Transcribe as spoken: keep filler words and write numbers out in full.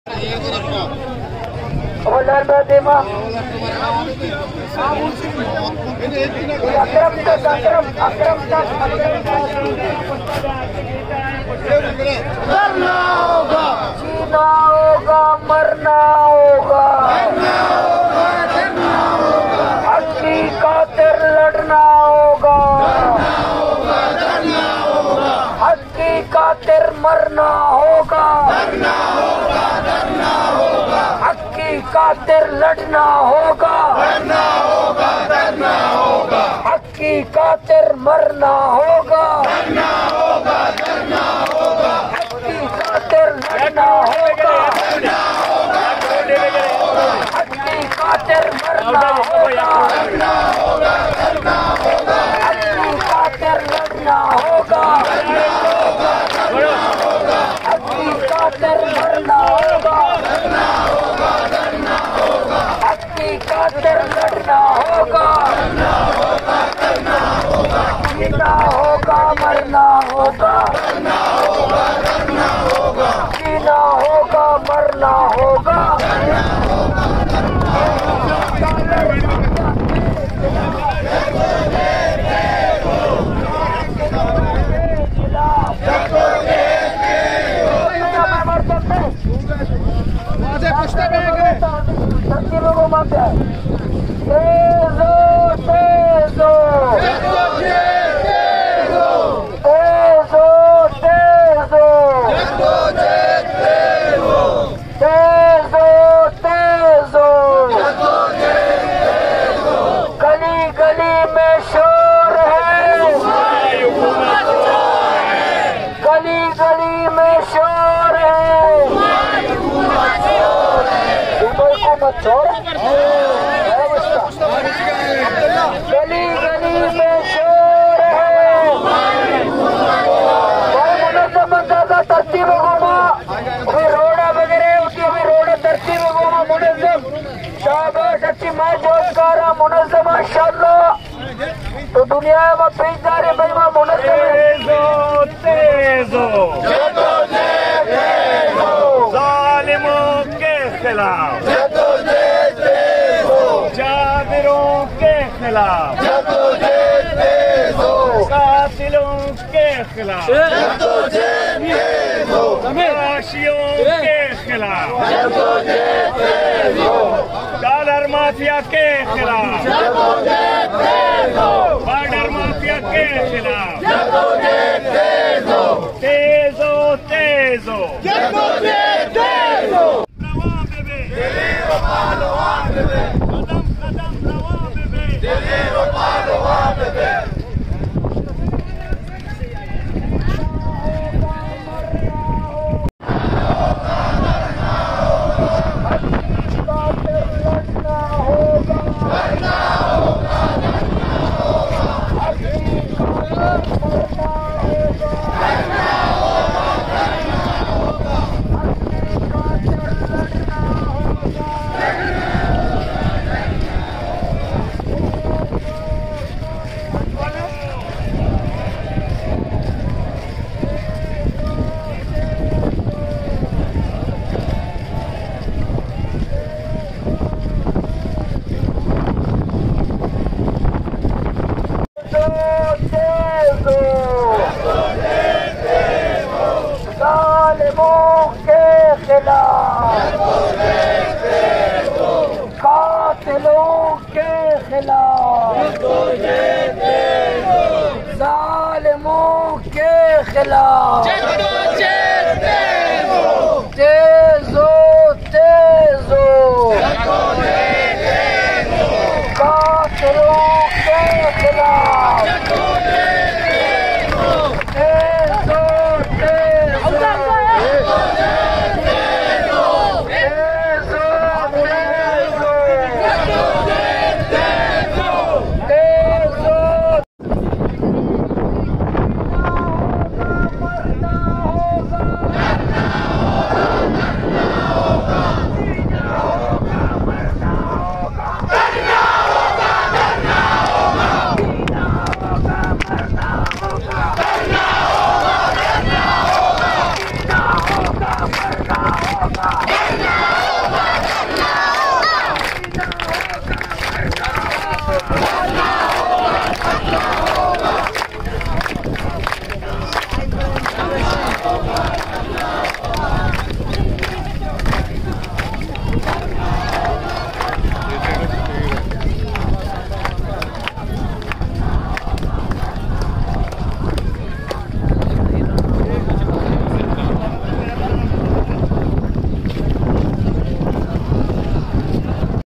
करना होगा, जीना होगा, मरना होगा, हक की खातिर लड़ना होगा, हक की खातिर मरना होगा, हक की खातिर लड़ना होगा, हक की खातिर मरना होगा, हक की खातिर लड़ना होगा, हक की खातिर मरना होगा, हक की खातिर लड़ना होगा, हक की खातिर मरना होगा, हक की खातिर लड़ना होगा, जीना होगा, मरना होगा, जीना होगा, मरना होगा। गली गली में शोर है, गली गली में शोर है, को मत छोड़, गली गली में शोर है, मुनज़्ज़म तरतीब घूमा, रोड़ा वगैरह उसकी भी रोड़ा तरतीब घूमा, मुनज़्ज़म शाबाश, अच्छी मैं जोशकारा मुनज़्ज़म माशाअल्लाह। तो दुनिया में पेशदारे बजमा मुनज़्ज़म जालिमों के खिलाफ, जाबिरों के खिलाफ, कातिलों के खिलाफ, तमाशियों के खिलाफ, डॉलर माफिया के खिलाफ, बॉर्डर माफिया के खिलाफ, तेजो तेजो कदम कदम रवाबे कातिलों के खिलाफ, जालिमों के खिलाफ।